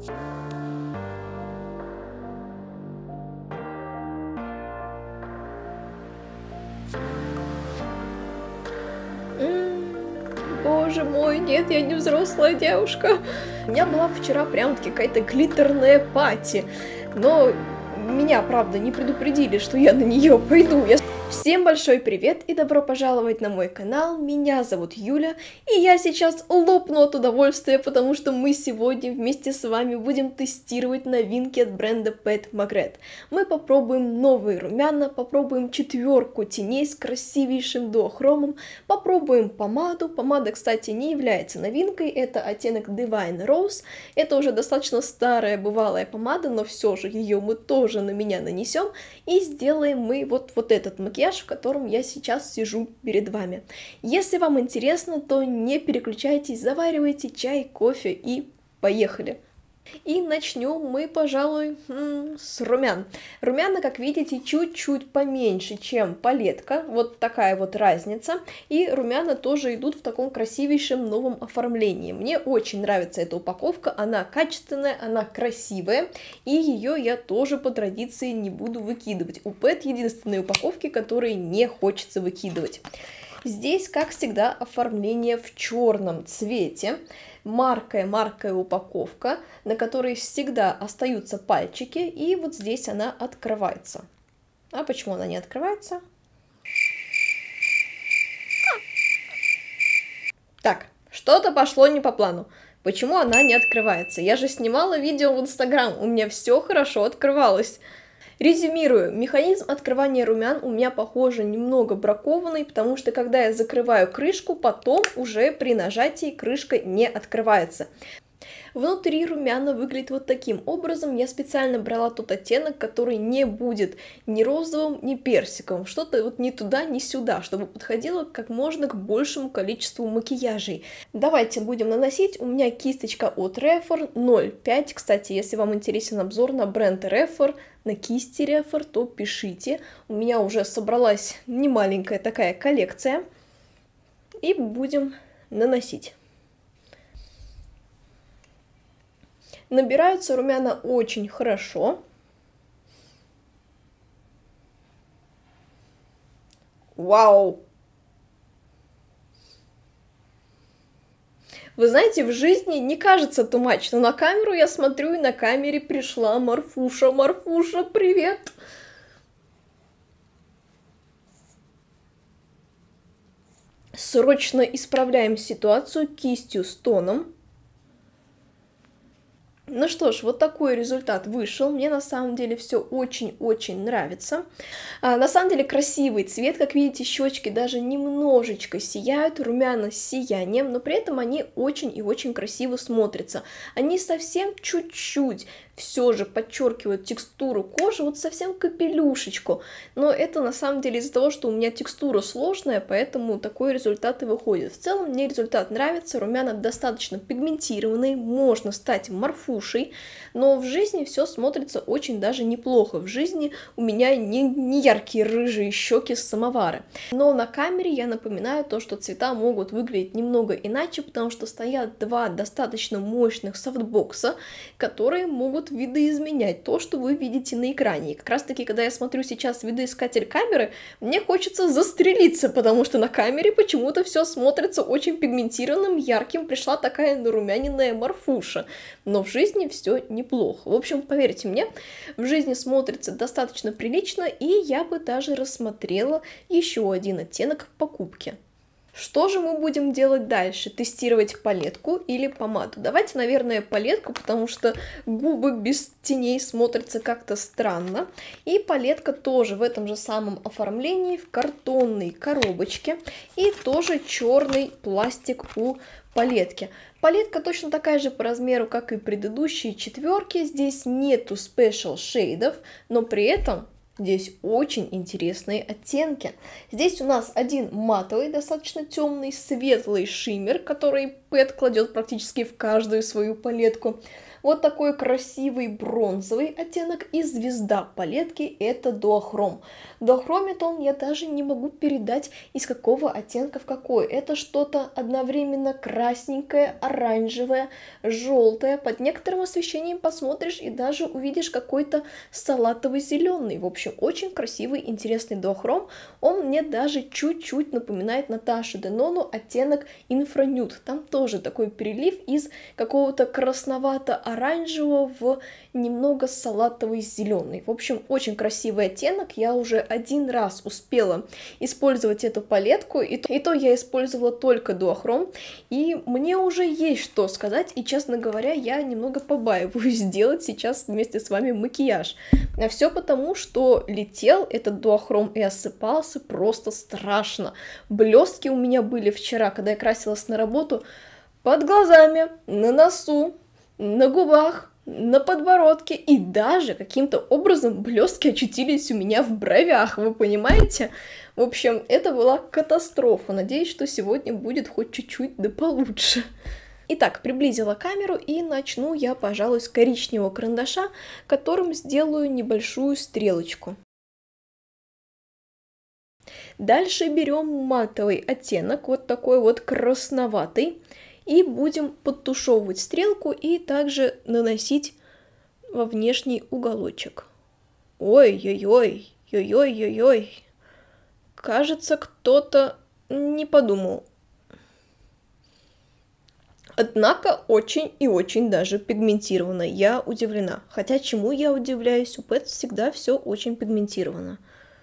Боже мой, нет, я не взрослая девушка. У меня была вчера прям-таки какая-то глиттерная пати, но меня, правда, не предупредили, что я на нее пойду. Всем большой привет и добро пожаловать на мой канал, меня зовут Юля, и я сейчас лопну от удовольствия, потому что мы сегодня вместе с вами будем тестировать новинки от бренда Pat McGrath. Мы попробуем новые румяна, попробуем четверку теней с красивейшим дуохромом, попробуем помаду. Помада, кстати, не является новинкой, это оттенок Divine Rose, это уже достаточно старая бывалая помада, но все же ее мы тоже на меня нанесем, и сделаем мы вот этот макияж, в котором я сейчас сижу перед вами. Если вам интересно, то не переключайтесь, заваривайте чай, кофе и поехали! И начнем мы, пожалуй, с румян. Румяна, как видите, чуть-чуть поменьше, чем палетка, вот такая вот разница. И румяна тоже идут в таком красивейшем новом оформлении. Мне очень нравится эта упаковка, она качественная, она красивая, и ее я тоже по традиции не буду выкидывать. У Pat единственные упаковки, которые не хочется выкидывать. Здесь, как всегда, оформление в черном цвете. Маркая упаковка, на которой всегда остаются пальчики, и вот здесь она открывается. А почему она не открывается? Так, что-то пошло не по плану. Почему она не открывается? Я же снимала видео в Instagram, у меня все хорошо открывалось. Резюмирую, механизм открывания румян у меня, похоже, немного бракованный, потому что когда я закрываю крышку, потом уже при нажатии крышка не открывается. Внутри румяна выглядит вот таким образом. Я специально брала тот оттенок, который не будет ни розовым, ни персиковым. Что-то вот ни туда, ни сюда, чтобы подходило как можно к большему количеству макияжей. Давайте будем наносить. У меня кисточка от Refer 0,5. Кстати, если вам интересен обзор на бренд Refer, на кисти Refer, то пишите. У меня уже собралась немаленькая такая коллекция. И будем наносить. Набираются румяна очень хорошо. Вау! Вы знаете, в жизни не кажется too much, но на камеру я смотрю, и на камере пришла Марфуша. Марфуша, привет! Срочно исправляем ситуацию кистью с тоном. Ну что ж, вот такой результат вышел. Мне на самом деле все очень-очень нравится. На самом деле красивый цвет, как видите, щечки даже немножечко сияют, румяна с сиянием, но при этом они очень и очень красиво смотрятся. Они совсем чуть-чуть все же подчеркивают текстуру кожи, вот совсем капелюшечку. Но это на самом деле из-за того, что у меня текстура сложная, поэтому такой результат и выходит. В целом мне результат нравится, румяна достаточно пигментированные, можно стать Марфушей, но в жизни все смотрится очень даже неплохо. В жизни у меня не яркие рыжие щеки с самовара. Но на камере я напоминаю то, что цвета могут выглядеть немного иначе, потому что стоят два достаточно мощных софтбокса, которые могут видоизменять то, что вы видите на экране. И как раз таки, когда я смотрю сейчас видоискатель камеры, мне хочется застрелиться, потому что на камере почему-то все смотрится очень пигментированным, ярким, пришла такая нарумяненная Марфуша. Но в жизни все неплохо. В общем, поверьте мне, в жизни смотрится достаточно прилично, и я бы даже рассмотрела еще один оттенок покупки. Что же мы будем делать дальше? Тестировать палетку или помаду? Давайте, наверное, палетку, потому что губы без теней смотрятся как-то странно. И палетка тоже в этом же самом оформлении, в картонной коробочке. И тоже черный пластик у палетки. Палетка точно такая же по размеру, как и предыдущие четверки. Здесь нету спешл шейдов, но при этом здесь очень интересные оттенки. Здесь у нас один матовый, достаточно темный, светлый шиммер, который Pat кладет практически в каждую свою палетку. Вот такой красивый бронзовый оттенок и звезда палетки — это дуохром. Дуохромитон я даже не могу передать, из какого оттенка в какой. Это что-то одновременно красненькое, оранжевое, желтое. Под некоторым освещением посмотришь и даже увидишь какой-то салатовый зеленый. В общем, очень красивый, интересный дуохром. Он мне даже чуть-чуть напоминает Наташу Денону оттенок инфранюд. Там тоже такой перелив из какого-то красновато-оранжевого в немного салатовый зеленый. В общем, очень красивый оттенок. Я уже один раз успела использовать эту палетку, и то я использовала только дуохром, и мне уже есть что сказать, и, честно говоря, я немного побаиваюсь сделать сейчас вместе с вами макияж. А все потому, что летел этот дуохром и осыпался просто страшно. Блестки у меня были вчера, когда я красилась на работу, под глазами, на носу, на губах, на подбородке, и даже каким-то образом блестки очутились у меня в бровях, вы понимаете? В общем, это была катастрофа. Надеюсь, что сегодня будет хоть чуть-чуть да получше. Итак, приблизила камеру, и начну я, пожалуй, с коричневого карандаша, которым сделаю небольшую стрелочку. Дальше берем матовый оттенок, вот такой вот красноватый, и будем подтушевывать стрелку и также наносить во внешний уголочек. Ой-ой-ой, ой-ой-ой-ой. Кажется, кто-то не подумал. Однако очень и очень даже пигментировано. Я удивлена. Хотя чему я удивляюсь? У Пэт всегда все очень пигментировано.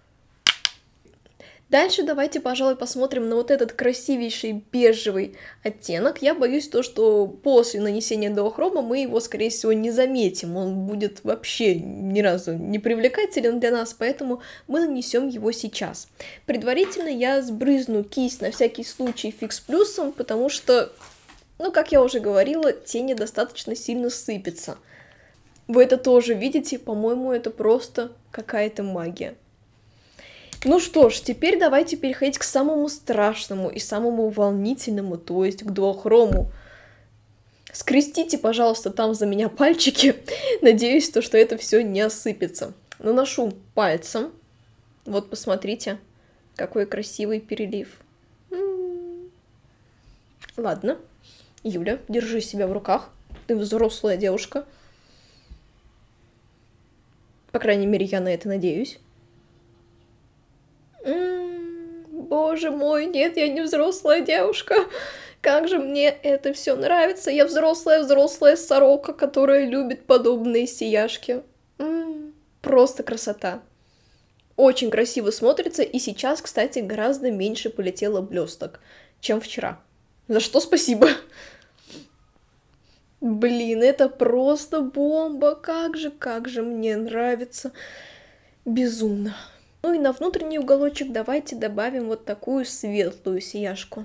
Дальше давайте, пожалуй, посмотрим на вот этот красивейший бежевый оттенок. Я боюсь то, что после нанесения дуохрома мы его, скорее всего, не заметим. Он будет вообще ни разу не привлекателен для нас, поэтому мы нанесем его сейчас. Предварительно я сбрызну кисть на всякий случай Fix Plus'ом, потому что, ну, как я уже говорила, тени достаточно сильно сыпятся. Вы это тоже видите, по-моему, это просто какая-то магия. Ну что ж, теперь давайте переходить к самому страшному и самому волнительному, то есть к дуохрому. Скрестите, пожалуйста, там за меня пальчики. Надеюсь, что это все не осыпется. Наношу пальцем. Вот, посмотрите, какой красивый перелив. Ладно. Юля, держи себя в руках. Ты взрослая девушка. По крайней мере, я на это надеюсь. Боже мой, нет, я не взрослая девушка. Как же мне это все нравится. Я взрослая сорока, которая любит подобные сияшки. Просто красота. Очень красиво смотрится, и сейчас, кстати, гораздо меньше полетело блесток, чем вчера. За что спасибо. Блин, это просто бомба. Как же мне нравится. Безумно. Ну и на внутренний уголочек давайте добавим вот такую светлую сияшку.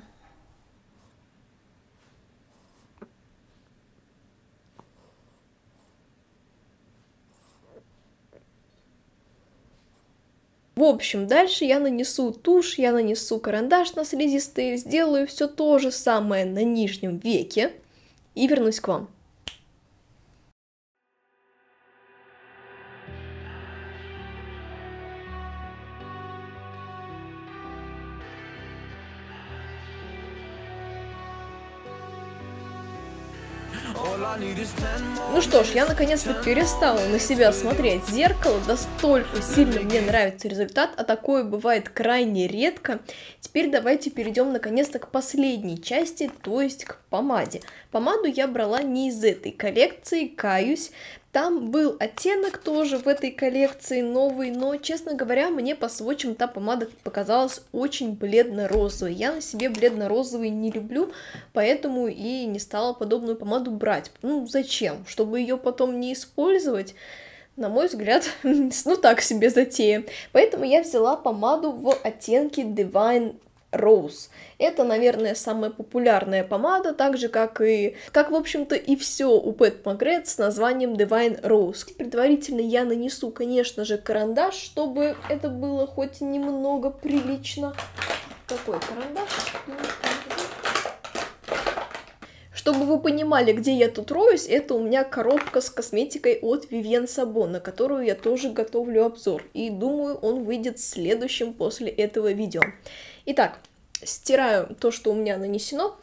В общем, дальше я нанесу тушь, я нанесу карандаш на слизистые, сделаю все то же самое на нижнем веке и вернусь к вам. Ну что ж, я наконец-то перестала на себя смотреть в зеркало, настолько сильно мне нравится результат, а такое бывает крайне редко. Теперь давайте перейдем наконец-то к последней части, то есть к помаде. Помаду я брала не из этой коллекции, каюсь. Там был оттенок тоже в этой коллекции новый, но, честно говоря, мне по сводчам та помада показалась очень бледно-розовой. Я на себе бледно-розовый не люблю, поэтому и не стала подобную помаду брать. Ну, зачем? Чтобы ее потом не использовать? На мой взгляд, ну так себе затея. Поэтому я взяла помаду в оттенке Divine Rose. Это, наверное, самая популярная помада, так же, как, в общем-то, и все у Pat McGrath с названием Divine Rose. Предварительно я нанесу, конечно же, карандаш, чтобы это было хоть немного прилично. Какой карандаш? Чтобы вы понимали, где я тут роюсь, это у меня коробка с косметикой от Vivienne Sabo, на которую я тоже готовлю обзор. И думаю, он выйдет следующим после этого видео. Итак, стираю то, что у меня нанесено.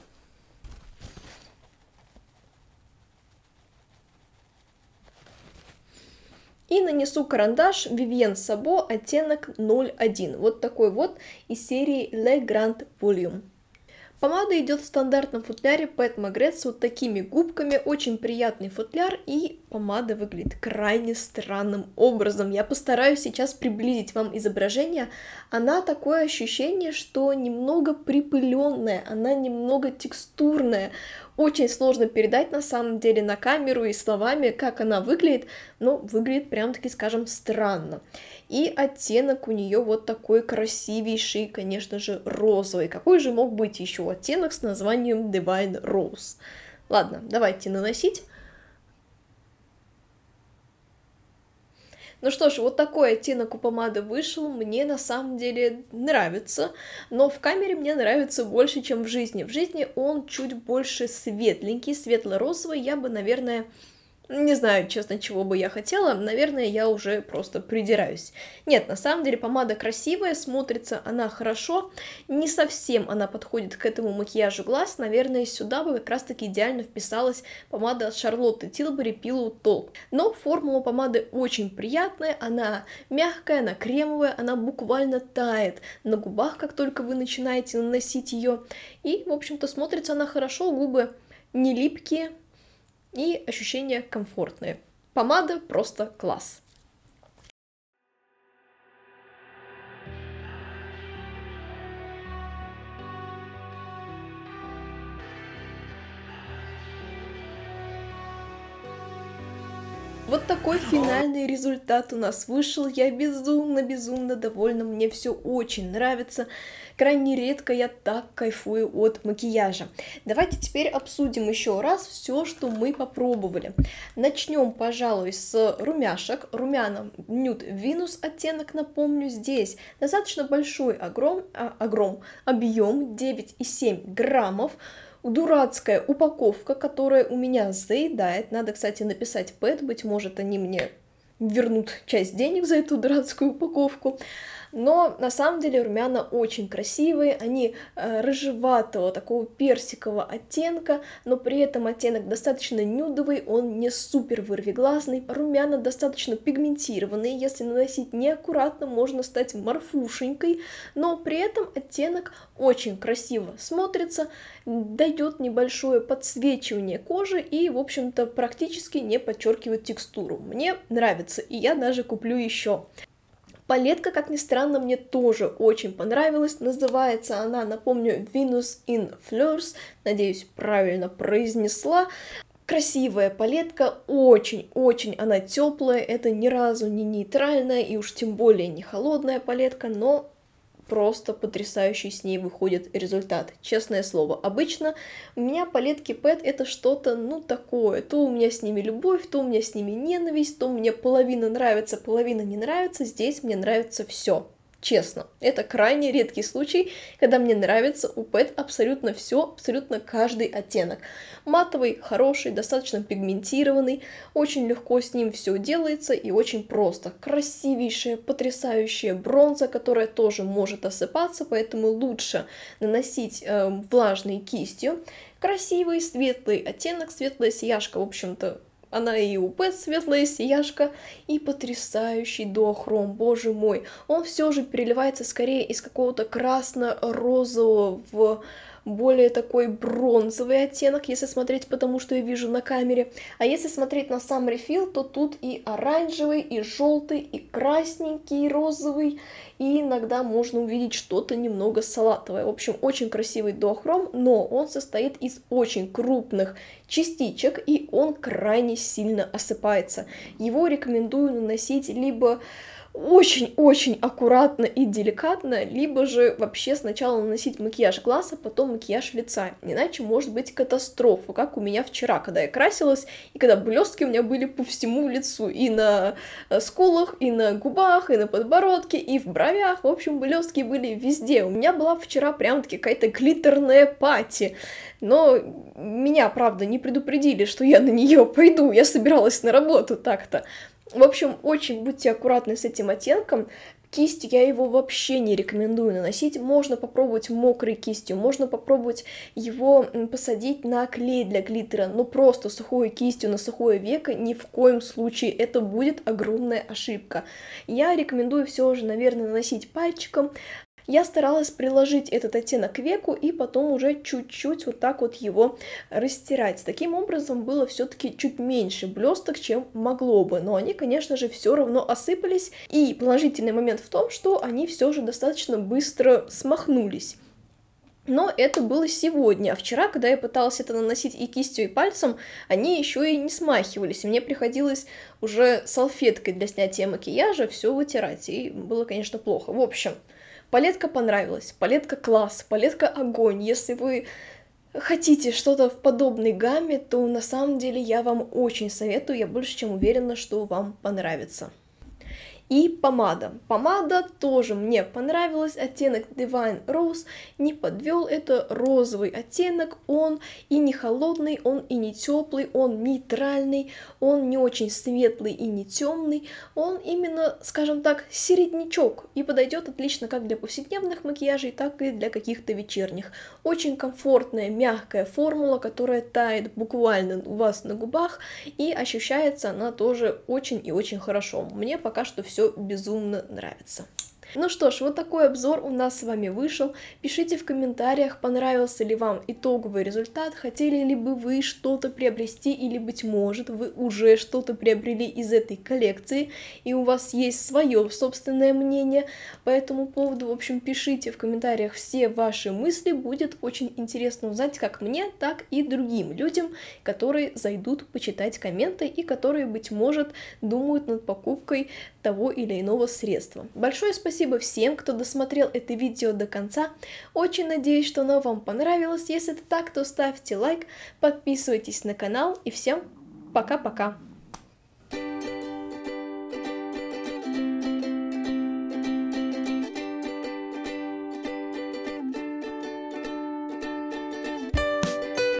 И нанесу карандаш Vivienne Sabo оттенок 01. Вот такой вот из серии Le Grand Volume. Помада идет в стандартном футляре Pat McGrath с вот такими губками, очень приятный футляр, и помада выглядит крайне странным образом. Я постараюсь сейчас приблизить вам изображение. Она такое ощущение, что немного припыленная, она немного текстурная. Очень сложно передать на самом деле на камеру и словами, как она выглядит, но выглядит прям-таки, скажем, странно. И оттенок у нее вот такой красивейший, конечно же, розовый. Какой же мог быть еще оттенок с названием Divine Rose? Ладно, давайте наносить. Ну что ж, вот такой оттенок у помады вышел, мне на самом деле нравится, но в камере мне нравится больше, чем в жизни. В жизни он чуть больше светленький, светло-розовый, я бы, наверное... Не знаю, честно, чего бы я хотела, наверное, я уже просто придираюсь. Нет, на самом деле помада красивая, смотрится она хорошо, не совсем она подходит к этому макияжу глаз, наверное, сюда бы как раз-таки идеально вписалась помада от Шарлотты Тилбери Pillow Talk. Но формула помады очень приятная, она мягкая, она кремовая, она буквально тает на губах, как только вы начинаете наносить ее, и, в общем-то, смотрится она хорошо, губы не липкие, и ощущения комфортные. Помада просто класс. Вот такой финальный результат у нас вышел. Я безумно довольна, мне все очень нравится. Крайне редко я так кайфую от макияжа. Давайте теперь обсудим еще раз все, что мы попробовали. Начнем, пожалуй, с румяшек. Румяна Nude Venus оттенок, напомню, здесь достаточно большой объем 9,7 граммов. Дурацкая упаковка, которая у меня заедает. Надо, кстати, написать Pat, быть может, они мне вернут часть денег за эту дурацкую упаковку. Но на самом деле румяна очень красивые, они рыжеватого, такого персикового оттенка, но при этом оттенок достаточно нюдовый, он не супер вырвиглазный. Румяна достаточно пигментированные, если наносить неаккуратно, можно стать морфушенькой, но при этом оттенок очень красиво смотрится, дает небольшое подсвечивание кожи и, в общем-то, практически не подчеркивает текстуру. Мне нравится, и я даже куплю еще. Палетка, как ни странно, мне тоже очень понравилась. Называется она, напомню, Venus in Fleurs. Надеюсь, правильно произнесла. Красивая палетка, очень-очень она теплая. Это ни разу не нейтральная и уж тем более не холодная палетка, но просто потрясающий с ней выходит результат, честное слово. Обычно у меня палетки Pat это что-то, ну, такое, то у меня с ними любовь, то у меня с ними ненависть, то мне половина нравится, половина не нравится, здесь мне нравится все. Честно, это крайне редкий случай, когда мне нравится у Pat абсолютно все, абсолютно каждый оттенок. Матовый, хороший, достаточно пигментированный, очень легко с ним все делается и очень просто. Красивейшая, потрясающая бронза, которая тоже может осыпаться, поэтому лучше наносить влажной кистью. Красивый, светлый оттенок, светлая сияшка, в общем-то, она и у Pat светлая сияшка, и потрясающий дуохром, боже мой. Он все же переливается скорее из какого-то красно-розового в более такой бронзовый оттенок, если смотреть, потому что я вижу на камере. А если смотреть на сам рефил, то тут и оранжевый, и желтый, и красненький, и розовый, и иногда можно увидеть что-то немного салатовое. В общем, очень красивый дуохром, но он состоит из очень крупных частичек, и он крайне сильно осыпается. Его рекомендую наносить либо очень-очень аккуратно и деликатно, либо же вообще сначала наносить макияж глаз, а потом макияж лица. Иначе может быть катастрофа, как у меня вчера, когда я красилась, и когда блестки у меня были по всему лицу, и на скулах, и на губах, и на подбородке, и в бровях, в общем, блестки были везде. У меня была вчера прям-таки какая-то глиттерная пати, но меня, правда, не предупредили, что я на нее пойду, я собиралась на работу так-то. В общем, очень будьте аккуратны с этим оттенком. Кистью я его вообще не рекомендую наносить. Можно попробовать мокрой кистью, можно попробовать его посадить на клей для глиттера, но просто сухой кистью на сухое веко ни в коем случае. Это будет огромная ошибка. Я рекомендую все же, наверное, наносить пальчиком. Я старалась приложить этот оттенок к веку и потом уже чуть-чуть вот так вот его растирать. Таким образом было все-таки чуть меньше блесток, чем могло бы, но они, конечно же, все равно осыпались. И положительный момент в том, что они все же достаточно быстро смахнулись. Но это было сегодня, а вчера, когда я пыталась это наносить и кистью, и пальцем, они еще и не смахивались, и мне приходилось уже салфеткой для снятия макияжа все вытирать, и было, конечно, плохо. В общем, палетка понравилась, палетка класс, палетка огонь. Если вы хотите что-то в подобной гамме, то на самом деле я вам очень советую, я больше чем уверена, что вам понравится. И помада. Помада тоже мне понравилась, оттенок Divine Rose не подвел, это розовый оттенок, он и не холодный, он и не теплый, он нейтральный, он не очень светлый и не темный, он именно, скажем так, середнячок и подойдет отлично как для повседневных макияжей, так и для каких-то вечерних. Очень комфортная, мягкая формула, которая тает буквально у вас на губах, и ощущается она тоже очень и очень хорошо. Мне пока что все безумно нравится. Ну что ж, вот такой обзор у нас с вами вышел. Пишите в комментариях, понравился ли вам итоговый результат, хотели ли бы вы что-то приобрести, или, быть может, вы уже что-то приобрели из этой коллекции, и у вас есть свое собственное мнение по этому поводу. В общем, пишите в комментариях все ваши мысли, будет очень интересно узнать как мне, так и другим людям, которые зайдут почитать комменты и которые, быть может, думают над покупкой того или иного средства. Большое спасибо всем, кто досмотрел это видео до конца. Очень надеюсь, что оно вам понравилось. Если это так, то ставьте лайк, подписывайтесь на канал и всем пока-пока!